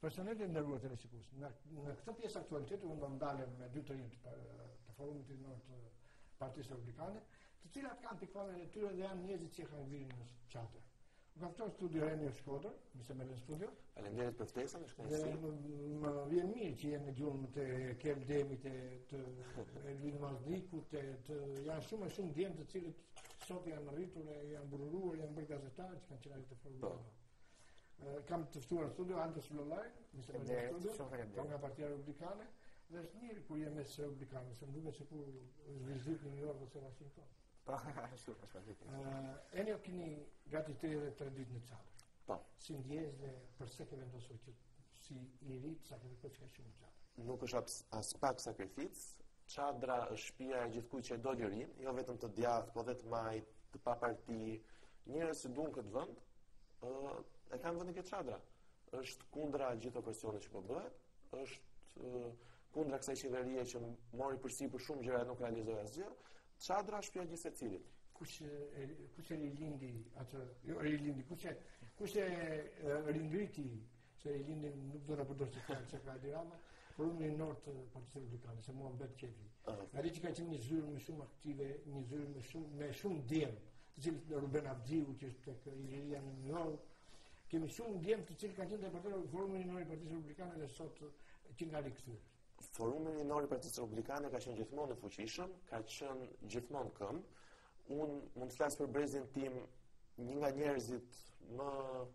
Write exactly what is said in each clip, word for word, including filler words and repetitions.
Personeli nderuar teleshikues, në, në këtë pjesë aktualiteti unë do ndalem me dy të rinj të, të forumit të rinor të Partisë Republikane, të cilat kanë pikpamjen e tyre dhe janë njerëzit që kanë vinin në çadër. Më ka ftuar studio Reni në Shkodër, më se më në studio. Faleminderit për ftesën, është Dhe kënaqësi. më, më vjen mirë që jenë në gjumë të Kel Demit, të Elvin Mazdikut, të, të janë shumë e shumë djemë të cilët sot janë rritur, e janë bururuar, janë bërë gazetarë që kanë qenë të formuar. Kam të ftuar në studio Andres Lollaj, më se më në studio, nga Partia Republikane, dhe është mirë kur jenë mes Republikanëve, se më duket se kur është vizitë në New York ose Washington. Po, ashtu është vërtet. Uh, Enio keni gati tridhjetë e tre ditë në çadër. Po. Si ndjes dhe pse ke vendosur që si i ri të sakrificosh kaq shumë çadër? Nuk është as, as pak sakrificë. Çadra është shtëpia e gjithkujt që do lirin, jo vetëm të djathtë, po dhe të majt, të pa parti. Njerëz që duan këtë vend, ë e kanë vendin këtë çadra. Është kundra gjithë opresionit që po bëhet, është ë kundra kësaj qeverie që mori përsipër shumë gjëra e nuk realizoi asgjë. Çadra është shtëpia gjithë secilit. Kush e kush e rilindi atë, jo rilindi, kush e kush e ringriti, se rilindi nuk do ta përdorë se se ka dirama, forumin rinor të Partisë Republikane, se mua mbet qefi. Ai që ka qenë një zyrë më shumë aktive, një zyrë më shumë me shumë djem, të cilët Ruben Avxhiu që është tek Iliria në New York, kemi shumë djem të cilët kanë qenë departament forumin rinor i Partisë Republikane dhe sot që nga rikthyer. Forumi rinor i Partisë Republikane ka qenë gjithmonë i fuqishëm, ka qenë gjithmonë këmbë. Unë mund të flas për brezin tim, një nga njerëzit më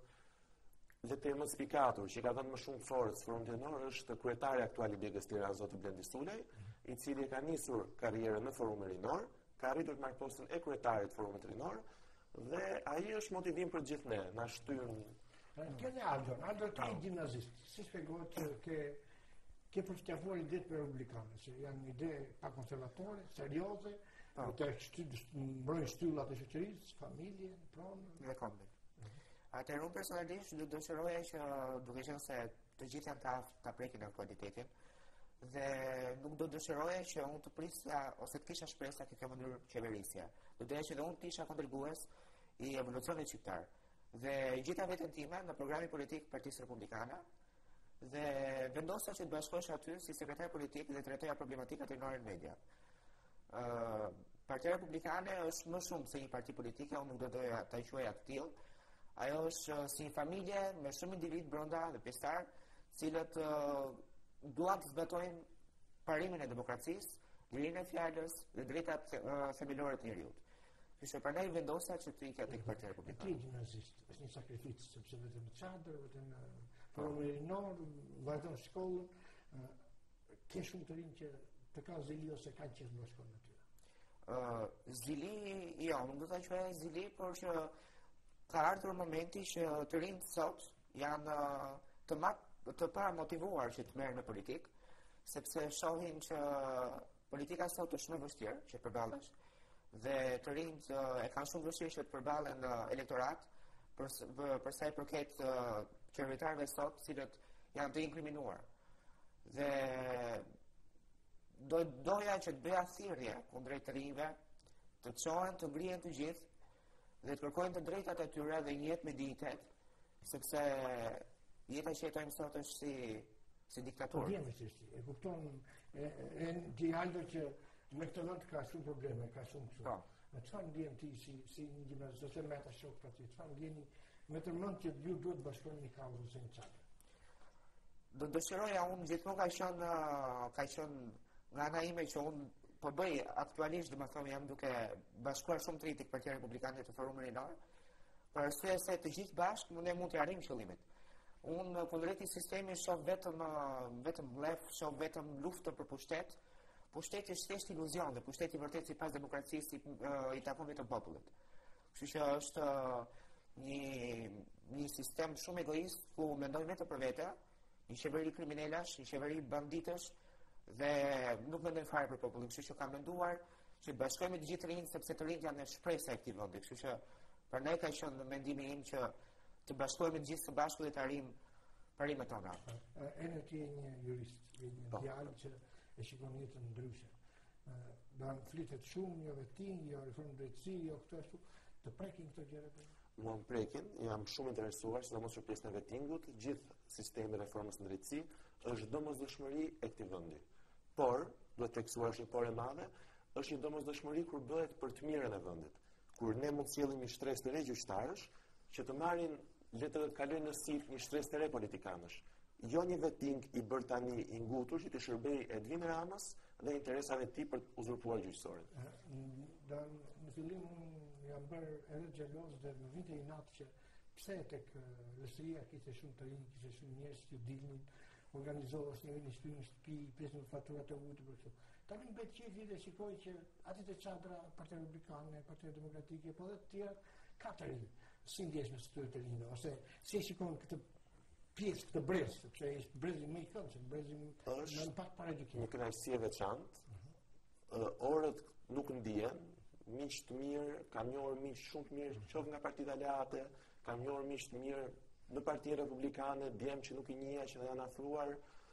le të them më spikatur, që ka dhënë më shumë forcë forumit rinor është kryetari aktual i Bjegës Tiranë, zoti Blendi Sulej, i cili ka nisur karrierën në forumin rinor, ka arritur të marrë postën e kryetarit të forumit rinor dhe ai është motivim për gjithë ne, na shtyn. Kënë Aldo, Aldo ka i gjimnazist. Si shpjegohet që ke ke përshtafuar idetë për republikane, që janë një ide pa konservatore, serioze, të mbrojnë shtyllat e shoqërisë, familjen, pronën dhe kombin. Atëherë unë personalisht do dëshiroja që duke qenë se të gjithë janë ta, ta prekin aktualitetin dhe nuk do dëshiroja që unë të prisja ose të kisha shpresa që kjo mënyrë qeverisja. Do doja që dhe unë të isha kontribues i evolucionit shqiptar. Dhe gjitha veten time në programin politik Partisë Republikane dhe vendosa që të bashkohesh aty si sekretar politik dhe të trajtoja problematikat rinore në media. Uh, Partia Republikane është më shumë se një parti politike, unë nuk do doja ta quaja të tillë. Ajo është uh, si një familje me shumë individ brenda dhe pjesëtar, cilët uh, duan të zbatojnë parimin e demokracisë, lirinë e fjalës dhe drejtat uh, themelore të njerëzit. Kështu prandaj vendosa që të ikja tek Partia Republikane. Ti gjimnazist, është një sakrificë sepse vetëm në çadër, vetëm në forumin rinor, vazhdon shkollën, ke shumë të rinj që të kanë zili ose kanë qenë në shkollën aty. Uh, zili, jo, nuk do ta quaj zili, por që ka ardhur momenti që të rinjt sot janë të mat, të para motivuar që të merren në politikë, sepse shohin që politika sot është më vështirë që përballesh dhe të rinjt uh, e kanë shumë vështirë që të përballen në uh, elektorat për për sa i përket uh, qeveritarëve sot, cilët janë të inkriminuar. Dhe do doja që të bëja thirrje kundrejt të rinjve, të çohen, të ngrihen të gjithë dhe të kërkojnë të drejtat e tyre dhe një jetë me dinjitet, sepse jeta që jetojmë sot është si si diktaturë. Po jemi si, e kupton e e di Aldo që me këtë vend ka shumë probleme, ka shumë kështu. Në çfarë ndjen ti si si një gjimnazist ose me ata shok pra ti, çfarë ndjeni me të mend që ju duhet bashkoni një kauzë ose një çfarë? Do dëshiroja unë gjithmonë ka qenë ka qenë nga ana ime që unë po bëj aktualisht, domethënë jam duke bashkuar shumë të rinj tek Partia Republikane të forumin rinor, për arsye se të gjithë bashkë ne mund të arrijmë qëllimin. Unë kundrejt sistemi shoh vetëm vetëm lef, shoh vetëm luftën për pushtet. Pushteti është thjesht iluzion dhe pushteti vërtet sipas demokracisë i, uh, i takon vetëm popullit. Kështu që është uh, një një sistem shumë egoist ku mendojnë vetëm për vete, një qeveri kriminalash, një qeveri banditësh dhe nuk mendojnë fare për popullin. Kështu që kam menduar që bashkohemi të gjithë rinjt sepse të rinjt janë shpresa e këtij vendi. Kështu që prandaj ka qenë mendimi im që të bashkohemi të gjithë së bashku dhe të arrijmë parimet tona. Ene ti je një jurist, je një djalë që e shikon jetën ndryshe. Do të flitet shumë, jo vetin, jo reformë drejtësi, jo këto ashtu, të prekin këto gjëra. mua më prekin, jam shumë interesuar, sidomos për pjesën e vettingut, gjithë sistemi i reformës në drejtësi është domosdoshmëri e këtij vendi. Por, duhet të theksuar është një por e madhe, është një domosdoshmëri kur bëhet për të mirën e vendit. Kur ne mund të sjellim një shtresë të re gjyqtarësh që të marrin le të kalojnë në sif një shtresë të re politikanësh. Jo një vetting i bërë tani i ngutur që të shërbej Edvin Ramës dhe interesave të tij për të uzurpuar gjyqësorin. Në fillim jam bërë edhe xheloz dhe më vinte i natë që pse tek Lëshëria kishte shumë të rinj, kishte shumë njerëz që dilnin, organizohës një një shtëpi, një shtëpi, pjesën faturat e vutë për këtu. Tani mbet qefi dhe shikoj që aty të çadra Partia Republikane, Partia Demokratike, po edhe të tjera ka të rinj. Si ndjesh me këtyre të rinjve, ose si shikon këtë pjesë, këtë brez, sepse është brezi më i këndshëm, brezi më pak para edukim. Një kënaqësi e veçantë. Orët nuk ndihen, miq të mirë, kam njohur miq shumë të mirë, qoftë nga Partia Aleate, kam njohur miq të mirë në Partinë Republikane, djem që nuk i njeh, që janë afruar.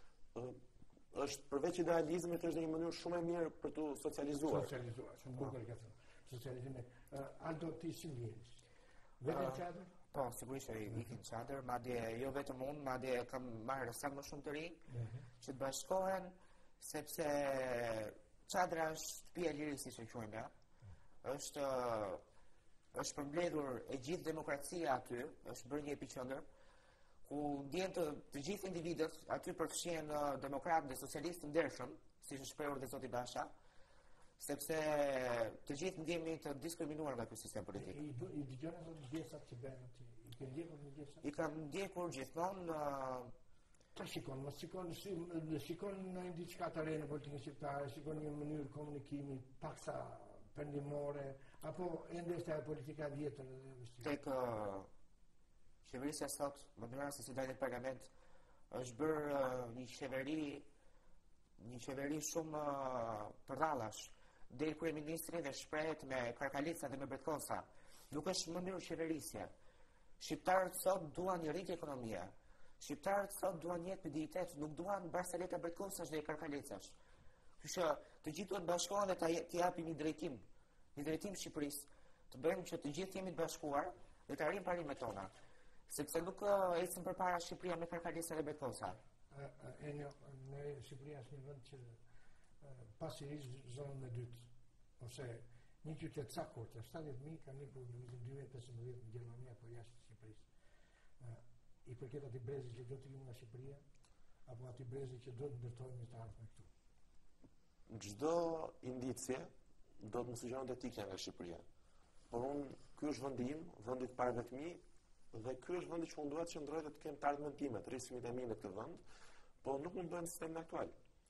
Është përveç idealizmit, është një mënyrë shumë e mirë për të socializuar. Socializuar, shumë bukur këtë. Socializimi. Aldo, ti si ndjehesh? Vetëm çadër? Po, sigurisht e ikin çadër, madje jo vetëm unë, madje kam marrë sa më shumë të rinj që të bashkohen, sepse çadra është shtëpia e lirisë, siç e quajmë ja. Është është përmbledhur e gjithë demokracia aty, është bërë një epiqendër ku ndjen të, të gjithë individët, aty përfshihen uh, demokratë dhe socialistë të ndershëm, siç është shprehur dhe zoti Basha, sepse të gjithë ndjehemi të diskriminuar nga ky sistem politik. I i dëgjoni ato ndjesat që bën aty. I ke ndjekur ndjesat? I kam ndjekur gjithmonë. Të shikon, mos shikon, shikon në diçka të re në politikën shqiptare, shikon një mënyrë komunikimi paksa pendimore, apo ende është ajo politika vjetër dhe vështirë? Tek uh, qeverisja sot, më në rasti se dalë në parlament, është bërë uh, një qeveri një qeveri shumë uh, përdallash. Del kryeministri dhe shprehet me karkalica dhe me bretkosa. Nuk është mënyrë qeverisje. Shqiptarët sot duan një rritje ekonomie. Shqiptarët sot duan jetë me dignitet, nuk duan barseleta bretkosash dhe karkalicash. Kështu që të gjithë duhet bashkohen dhe të japim një drejtim, një drejtim Shqipërisë, të bëjmë që të gjithë jemi të bashkuar dhe të arrijmë parimet tona. Sepse nuk uh, ecën përpara Shqipëria me karkalica dhe bretkosa. E një, në Shqipëria është një vend që pasi ishtë zonën e dytë, ose një qytet sa kurte, shtatëdhjetë mijë ka një për dy mijë e pesëmbëdhjetë në Gjermani apo jashtë Shqipërisë. I përket atij brezi që do të vinë nga Shqipëria, apo atij brezi që do të ndërtojmë të ardhmen këtu. Çdo indicie do të më sugjeron të tikja nga Shqipëria. Por unë, ky është vendi im, vendi i parëve të mi, dhe ky është vendi që unë dua të qëndroj dhe të kem të ardhmen time, të rrisë fëmijët e mi në këtë vend, po nuk mund bëhen sistemin aktual.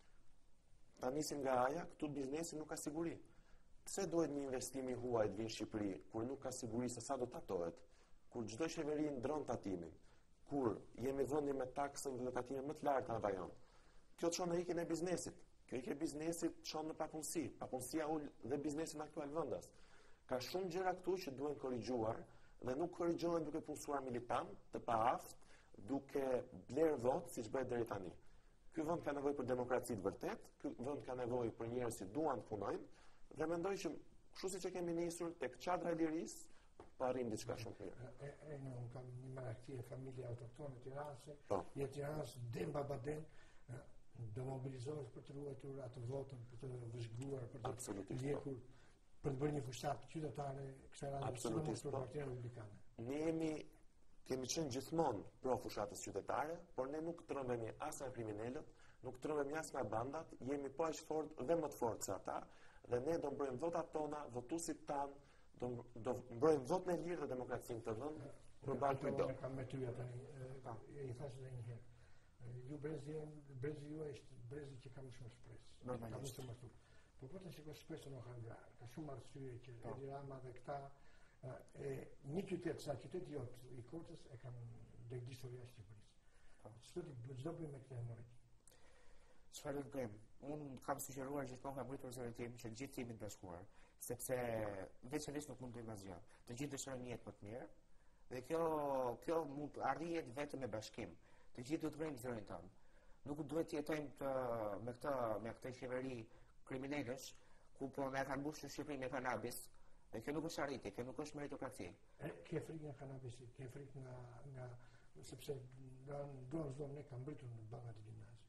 Ta nisim nga aja, këtu biznesi nuk ka siguri. Pse duhet një investim i huaj të vinë në Shqipëri, kur nuk ka siguri se sa do tatohet, kur çdo qeveri ndron tatimin, kur jemi vendi me taksën dhe tatimin më të lartë në rajon. Kjo çon në ikjen e biznesit. Kjo ikje e biznesit çon në papunësi. Papunësia ul dhe biznesin aktual vendas. Ka shumë gjëra këtu që duhen korrigjuar dhe nuk korrigjohen duke punësuar militant, të paaft, duke blerë votë siç bëhet deri tani. Ky vend ka nevojë për demokraci të vërtet, ky vend ka nevojë për njerëz që duan të punojnë dhe mendoj që kështu siç e kemi nisur tek çadra e lirisë, pa arrim diçka shumë të mirë. E, e, në unë kam një marakti e familje autoktone tiranëse, Po. je tiranës den babaden, do mobilizohesh për të ruajtur atë votën, për të vëzhguar, për të Absolutisht, ndjekur, për të bërë një fushat qytetare kësaj radhe, Absolutisht, për po. Partinë Republikane. Ne jemi kemi qenë gjithmonë pro fushatës qytetare, por ne nuk trembemi as nga kriminalët, nuk trembemi as nga bandat, jemi po aq fort dhe më të fortë se ata, dhe ne do mbrojmë votat tona, votuesit tan, do do mbrojmë votën e lirë dhe demokracinë të vend përballë kujdo. Unë kam me ty tani, i thash edhe një herë. Ju brezi, brezi ju është brezi që ka më shumë shpresë. Ka më shumë ashtu. Po po të shikosh shpresën në hangar. Ka shumë arsye që Edi Rama dhe këta e një qytet sa qyteti jot i Kotës e kanë degdisur jashtë Shqipërisë. Çdo çdo bëjmë me këtë emër. Çfarë do të bëjmë? Unë kam sugjeruar gjithmonë nga mbritur zërin tim që gjithë jemi të bashkuar, sepse veçanërisht nuk mund të bëjmë asgjë. Të gjithë dëshirojmë një jetë më të mirë dhe kjo kjo mund të arrihet vetëm me bashkim. Të gjithë duhet të bëjmë zërin tonë. Nuk duhet të jetojmë të, me këtë me këtë qeveri kriminalësh, ku po na kanë mbushur Shqipërinë me kanabis, E kjo nuk është arritje, kjo nuk është meritokraci. E, ke frikë nga kanabisit, ke frikë nga, nga sepse nga ndonjë zonë ne ka mbritur në bangat e gjimnazit.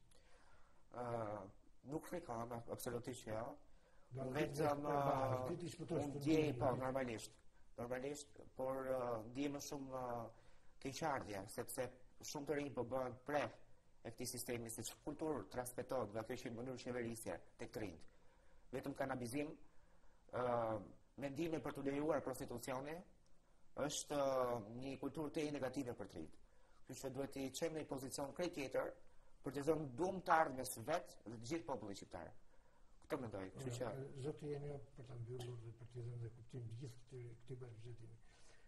Uh, nuk frikon, absolutisht jo. Do Vetëm uh, unë ndjej, po, normalisht. Normalisht, por uh, ndjej më shumë uh, keqardhje, sepse shumë të rinj po bëhen preh e këtij sistemi, siç kulturë transmetohet nga kjo mënyrë qeverisje tek të rinjt. Vetëm kanabizim, uh, mendimi për të lejuar prostitucioni është uh, një kulturë të negative për të rinjt. Kështu që duhet të qenë në pozicion krejt tjetër për të dhënë dumë të ardhmes vetë dhe të gjithë popullit shqiptar. Këtë mendoj, kështu që zoti jeni për ta mbyllur dhe për të dhënë dhe kuptim të gjithë këtij këtij bashkëjetimi.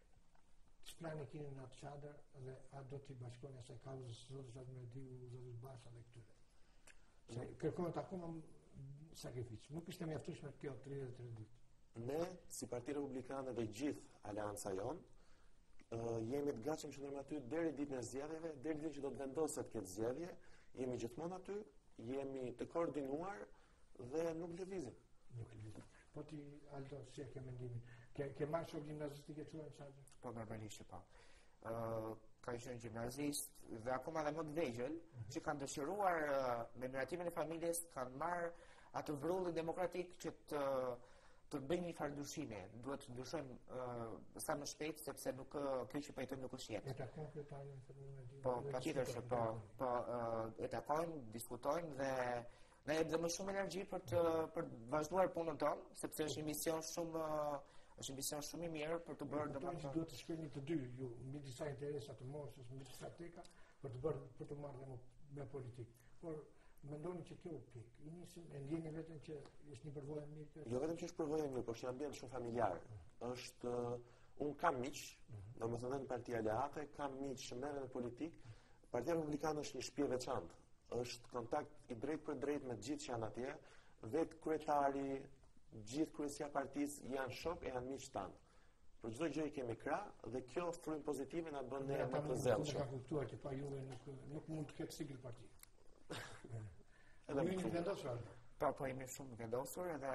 Çfarë keni në atë çadër dhe a do t'i bashkoni asaj kauzës zotit Admirdiu, zotit Basha dhe këtyre? Se kërkohet akoma sakrificë. Nuk ishte mjaftueshme kjo tridhjetë e tre ditë. Ne, si Parti Republikane dhe gjithë aleanca jonë, uh, jemi të gatshëm që ndërmë aty deri ditën e zgjedhjeve, deri ditën që do të vendoset këtë zgjedhje, jemi gjithmonë aty, jemi të koordinuar dhe nuk lëvizim. Nuk lëvizim. Po ti, Aldo, si e ke mendimin? Ke, ke marrë shok gjimnazistike të në çadër? Po, normalisht që po. Uh, ka qenë gjimnazist dhe akoma dhe më të vegjël, mm-hmm. që kanë dëshiruar uh, me miratimin e familjes, kanë marrë atë vrullin demokratik që të të bëjmë një farë ndryshime. Duhet të ndryshojmë uh, sa më shpejt, sepse nuk kjo që pajtojmë nuk është jetë. E takojmë kryetarin e familjes? Po, patjetër që po, po uh, e takojmë, diskutojmë dhe ne jep dhe më shumë energji për të për të vazhduar punën tonë, sepse është një mision shumë është një mision shumë i mirë për të bërë domethënë duhet të shkruani të dy ju mbi disa interesa të moshës, mbi disa teka për të bërë për të marrë me, me politikë. Por mendoni që kjo pik, i nisim e ndjeni vetëm që është një përvojë e mirë? Jo vetëm që është përvojë e mirë, por që ambient shumë familjar. Është uh, un kam miq, mm-hmm. domethënë në Partia Aleate, kam miq që merren në politikë. Partia Republikane është një shtëpi e veçantë. Është kontakt i drejt për drejt me gjithë që janë atje, vetë kryetari, gjithë kryesia e partisë janë shok e janë miq tanë. Për çdo gjë i kemi krah dhe kjo frym pozitive na bën ne më të zellshëm. Ka kuptuar që pa juve nuk nuk mund të ketë sigil parti. Edhe më shumë vendosur. Po, po jemi shumë vendosur edhe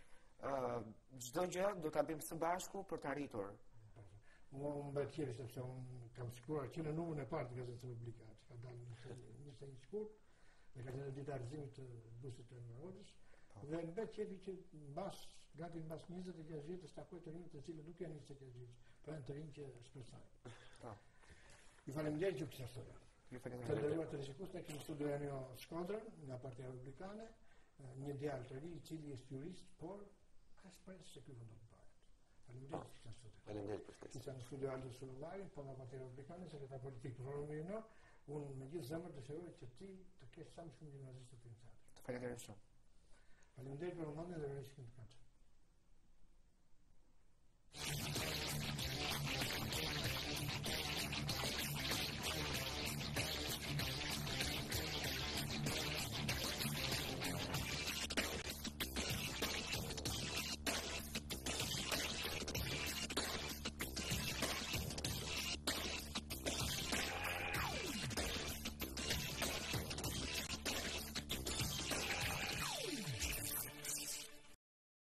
çdo gjë do ta bëjmë së bashku për të arritur. Mua më bëhet qiri sepse unë kam shkruar që në numrin e parë të Gazetës Republikane, që ka dalë njëse një shkurt, dhe ka qenë dita e arsimit të busit të Rodës, dhe më bëhet qiri që mbas, gati mbas njëzet e gjashtë vjetës takoj të rinjë të cilë nuk janë njëzet e gjashtë vjetës, pra janë të rinjë që shpresojnë. Ju faleminderit që kësaj historie. Të nderuar të rishikues, ne kemi studio Enio Shkodrën nga Partia Republikane, një djalë të ri i cili është jurist, por ka shpresë se ky vend do të bëhet. Faleminderit që kësaj studio. Faleminderit për ftesën. Kisha në studio Aldo Sullullari, po nga Partia Republikane, sekretar politik për Forumin Rinor, unë me gjithë zemër dëshiroj që ti të kesh sa më shumë gjimnazistë të çadër. Faleminderit shumë. Faleminderit për momentin dhe rishkim të këndshëm.